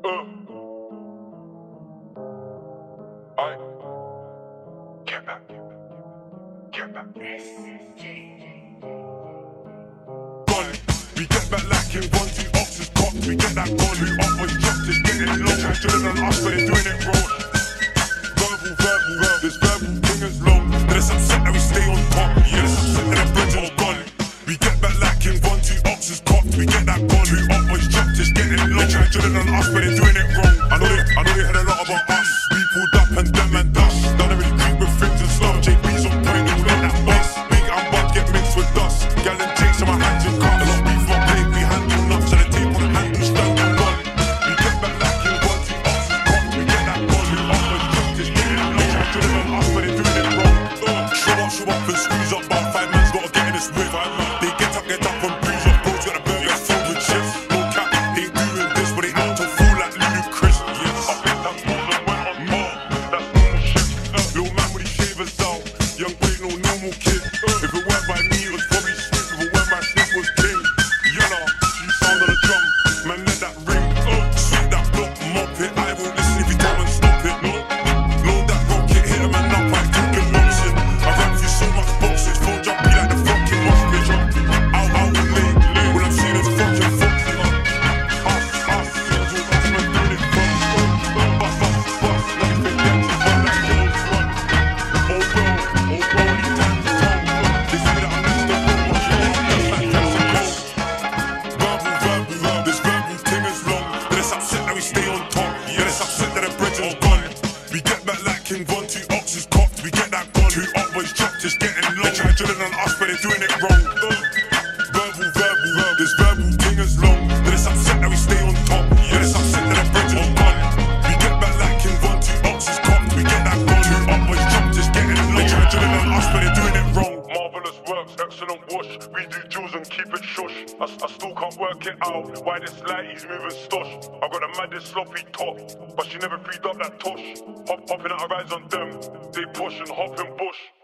I get back. Gone. We get back like in 1-2 oxes cocked. We get that gone. We up on justice, getting low. Try drilling on us, but they're doing it wrong. Verbal. This verbal thing is long. There's upset that we stay on top. Yeah, there's upset that the bridge is gone. We get back like in 1-2 oxes cocked. We get that gone. We up on justice, getting low. Try drilling on us, but they're doing it wrong. I know they heard a lot about us. We pulled up and them and dust. Don't really creep with things and stuff. JB's on point, all in that bus. Big and bud get mixed with dust. Gal and Jakes on my hands and cuffs. A lot of beef for play, we handle nuts. And the tape on the handle stand and gone. We get back like in 1-2 oxes cocked. We get that gone. We up on justice, getting low. Try drilling on us, but they're doing it wrong. Show up and squeeze up. About 5 man's gotta get in this whip. They get up and breeze up. Bros got a burger filled with chips. No cap, they doing this, but they act to fool like Ludacris. Up in that ball and went on more. That's normal shit. Little man with his shavers out. Young boy, no normal kid. If it weren't by me, it was probably Snoop. If it weren't by Snoop, was King. Yella, you sound on the drum. Man, let that ring. Sweep that block, mop it. I won't listen if you tell and stop it. No, that rocket hit him and up. I talking nonsense. I ran through so much boxes. Phone jumpy like the fucking mosh bitch. Out and late. When I'm seeing this fucking foxing up. Us, things all us, man, doing it from. Bust. Let me think them to run like girls run. Oh bro, any time to talk. They say that I'm next to go. Watch it up, that's like Jackson Cole. Verbal. This verbal thing is long. But it's upset that we stay on top. Yeah, it's upset that the bridge is gone. We get back like King 1-2 oxes cocked. We get that gone. 2 up boys chopped, it's getting low. They try drilling on us, but they're doing it wrong. Verbal. This verbal thing is long. But it's upset that we stay on top. Yeah, it's upset that the bridge is gone. We get back like King 1-2 oxes cocked. We get that gone. 2 up boys chopped, it's getting low. They try drilling on us, but they're doing it wrong. Marvelous works, excellent wash. We do jewels and keep it shush. I still can't work it out. Why this light he's moving stosh. I got the maddest sloppy top, but she never freed up that tosh. Hopping out her eyes on them. They push and hop and bush.